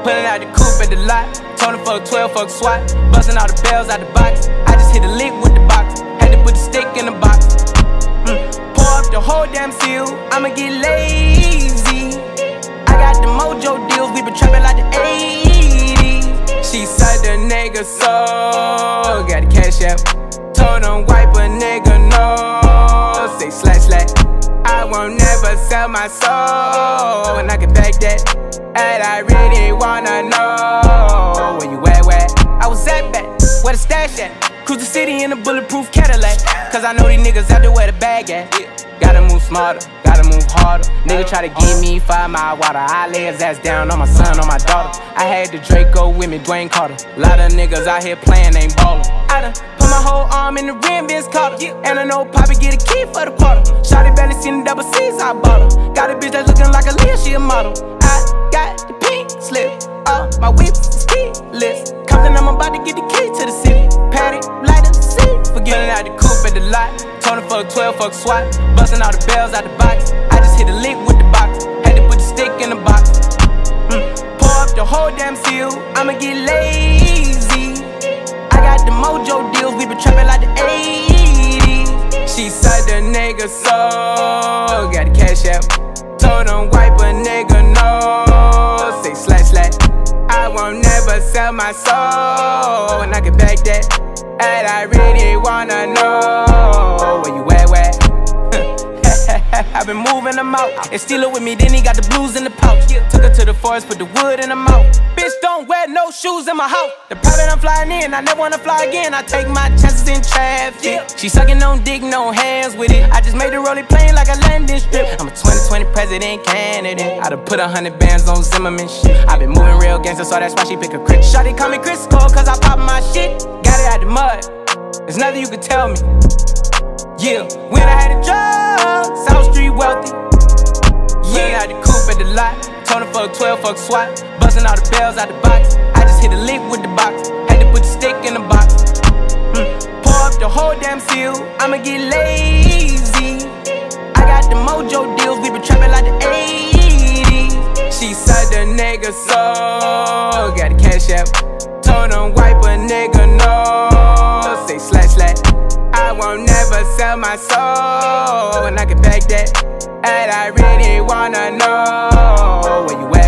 Pulling out the coupe at the lot. Told him fuck 12, fuck SWAT. Busting all the bells out the box. I just hit a lick with the box. Had to put the stick in the box. Pour up the whole damn seal. I'ma get lazy. I got the mojo deals. We been trapping like the 80s. She said the nigga so. Got the cash out. Told him wipe a nigga no. Say slash slash. I won't never sell my soul. And I can back that. And I really wanna know where you at, where I was at back, where the stash at. Cruise the city in a bulletproof Cadillac. Cause I know these niggas out there where the bag at. Gotta move smarter, gotta move harder. Nigga try to give me 5 mile water. I lay his ass down on my son, on my daughter. I had the Draco with me, Dwayne Carter. Lot of niggas out here playing, ain't ballin'. I done put my whole arm in the rim, Vince Carter. And I know Poppy get a key for the quarter. Shawty barely seen the double C's, I bought her. Got a bitch that's looking like a Leah, she a model. I got the pink slip, my whip is keyless. Compton, I'm about to get the key to the city. Patty, light up the seat. Forgetting out the coupe at the lot. Told him fuck 12, fuck SWAT. Busting all the bells out the box. I just hit a lick with the box. Had to put the stick in the box. Pour up the whole damn seal. I'ma get lazy. I got the mojo deals. We been trapping like the 80s. She said the nigga so. Got the cash out. Told him wipe a nigga no. Say slash slash. I won't never sell my soul. And I can back that. And I really wanna know where you at, where I've been moving them out. And steal it with me, then he got the blues in the pouch. Took her to the forest, put the wood in the mouth. Bitch, don't wear no shoes in my house. The private I'm flying in, I never wanna fly again. I take my chances in traffic. She sucking on dick, no hands with it. I just made the rolling plane like a landing strip. I'm a 2020 president candidate. I done put 100 bands on Zimmerman shit. I been moving real gangster, so that's why she pick a crit. Shawty call me Crisco, cause I pop my shit. Got it out the mud, there's nothing you can tell me. Yeah, when I had a job, South Street wealthy. Yeah, out the coupe at the lot. Told him fuck 12, fuck SWAT. Busting all the bells out the box. I just hit a lick with the box. Had to put the stick in the box. Pour up the whole damn seal. I'ma get lazy. I got the mojo deals. We been trapping like the 80s. She said the nigga so. Got the cash out. Told him wipe a nigga no. Say slash slash. I won't never sell my soul. And I can back that. And I really wanna know where you at.